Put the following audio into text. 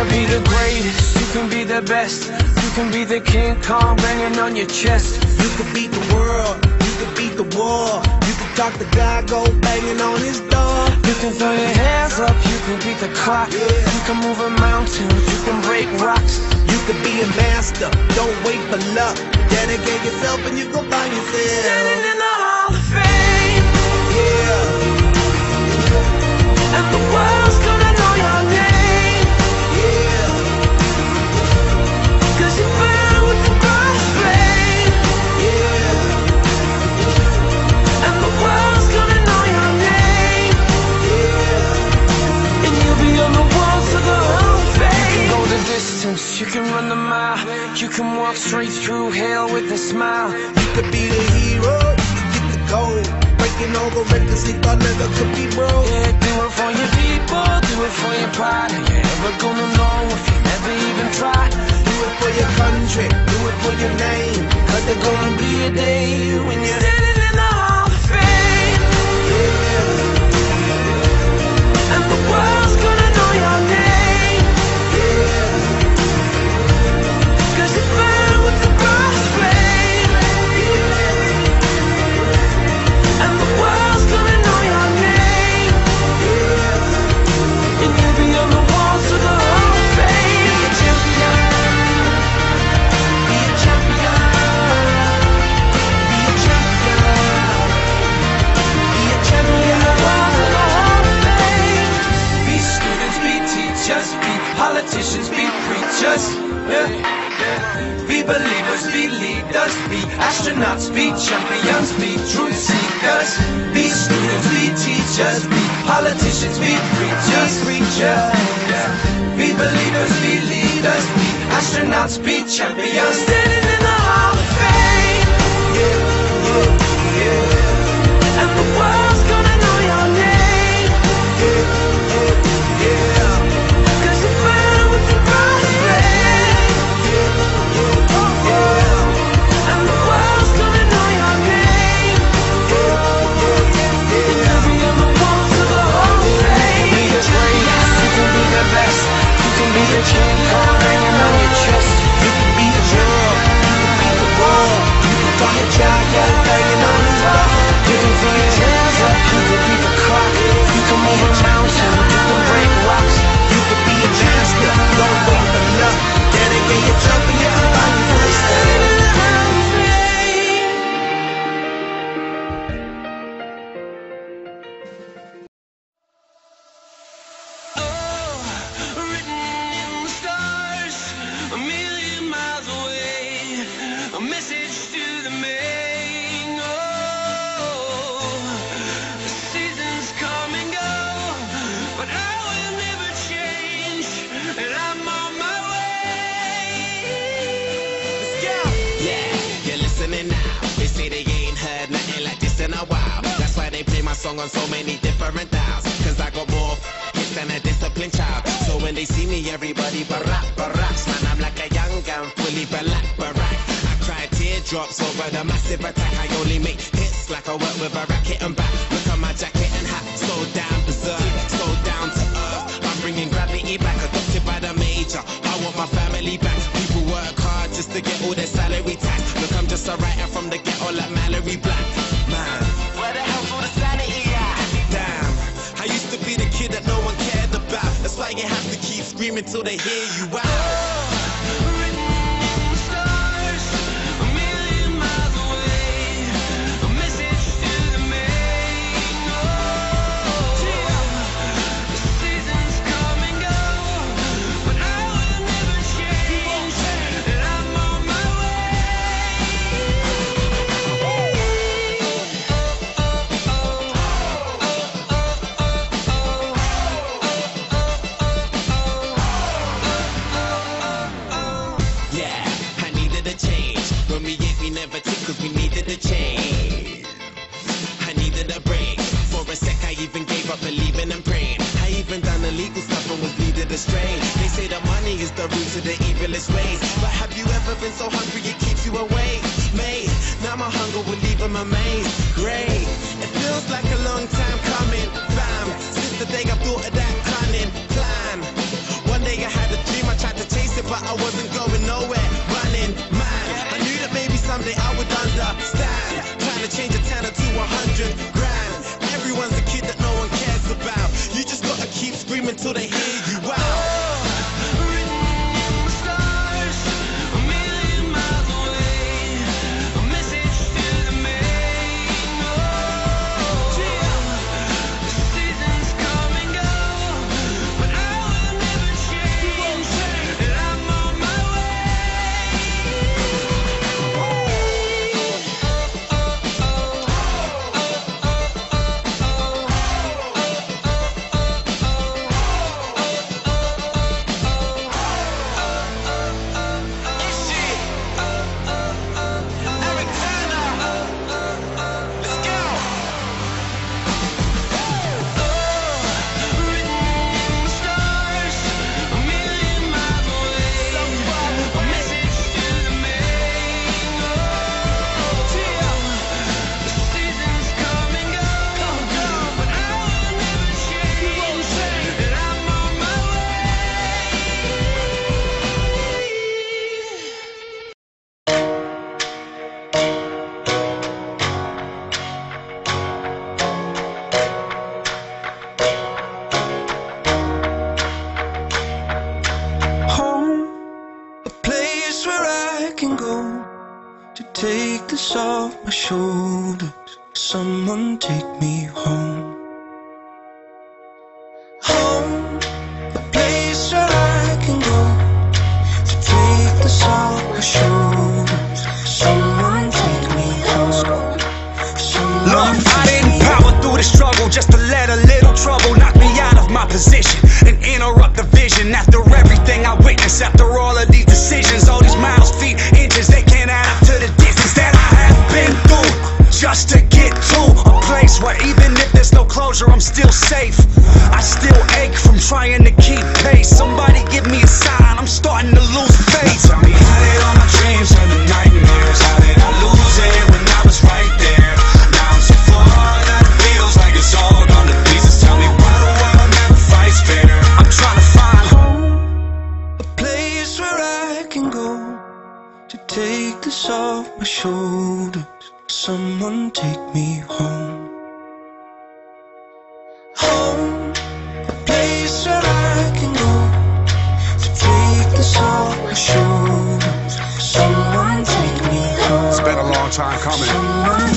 be the greatest, you can be the best. You can be the King Kong banging on your chest. You can beat the world, you can beat the war. You can talk to God, go banging on his door. You can throw your hands up, you can beat the clock. You can move a mountain, you can break rocks. You can be a master, don't wait for luck. Dedicate yourself and you go find yourself. Standing in the Hall of Fame, Yeah, and the world's gonna know your name. yeah, 'Cause you burn with the cross flame, yeah, and the world's gonna know your name. yeah. And you'll be on the walls of the Hall of Fame. You can go the distance, you can run the mile. You can walk straight through hell with a smile. You could be the hero, you get the gold. Breaking all the records they thought never could be broke. Yeah, do it for your people, do it for your pride. Are you ever gonna know if you never even tried? Do it for your country, do it for your name. 'Cause there's gonna be a day when you're Standing in the Hall of Fame, and the world's gonna know your name. 'Cause you burn with the cross flame, and the world's gonna know your name. And you'll be on the walls of the Hall of Fame. Be a champion, be a champion, be a champion, be a champion. The walls of the Hall of Fame. Be students, be teachers, be politicians, be preachers. Yeah. Be believers, be leaders, be astronauts, be champions, be truth seekers. Be students, be teachers, be politicians, be preachers, yeah. Be believers, be leaders, be astronauts, be champions. Standing in the Hall of Fame, and the world's gonna know your name. 'Cause you burn with the cross flame, and the world's gonna know your name. And you'll be on the walls of the Hall of Fame. You can be the greatest, you can be the best. You can be the King Kong banging on your chest. You can be the world, you can beat the war. You can talk to God, go banging on his door. You can throw your hands up, you can beat the clock. You can move a mountain, you can break rocks. You can be a master, don't wait for luck. Dedicate yourself and you can find yourself. Standing in the Hall of Fame. Oh, written in the stars, a million miles away, a message to the main. Oh, the seasons come and go, but I will never change, and I'm on my way. Let's go. Yeah, you're listening now. They say they ain't heard nothing like this in a while. That's why they play my song on so many different dials. 'Cause I got more hits than a disciplined child. So when they see me, everybody barracks. Man, I'm like a young gun, fully barack. I cry teardrops over the massive attack. I only make hits like I work with a racket and back. Look at my jacket and hat, so down berserk, so down to earth. I'm bringing gravity back, adopted by the major. I want my family back. People work hard just to get all their salary tax. Look, I'm just a writer from the ghetto like Mallory Black. Man, where the hell's all the sanity at? Damn, I used to be the kid that no one cared about. That's why you have to keep screaming till they hear you out. Written in the stars, a million miles away, a message to the main. Oh, the seasons come and go, but I will never change, and I'm on my way. Yeah, I needed a change. When we ate, we never took 'cause we needed a change. I needed a break. For a sec, I even gave up believing and praying. I even done illegal stuff and was leading astray. They say that money is the root of the evilest ways. But have you ever been so hungry it keeps you awake? Mate, now my hunger will leave them amazed. Great, it feels like a long time coming. Bam, since the day I thought of that cunning plan. One day I had a dream but I wasn't going nowhere. Running mad, I knew that maybe someday I would understand. Trying to change a 10 to 100 grand. Everyone's a kid that no one cares about. You just gotta keep screaming till they hear you out. Take this off my shoulders. Someone take me home. Home, a place where I can go to take this off my shoulders. Someone take me home. Look, I didn't power through the struggle just to let a little trouble knock me out of my position and interrupt the vision. After everything I witnessed, after all of these decisions, all these miles, feet, inches, they can't add up to the distance that I have been through just to get to a place where even if there's no closure, I'm still safe. I still ache from trying to keep pace. Somebody give me a sign, I'm starting to lose faith. Tell me, how did all my dreams turn to nightmares? How did I lose it when I was right there? Now I'm so far that it feels like it's all gone to pieces. Tell me, why the world never fights fair? I'm trying to find home, a place where I can go to take this off my shoulders. Someone take me home. Home, a place where I can go to take this off my shoulders. Someone take me home. It's been a long time coming. Someone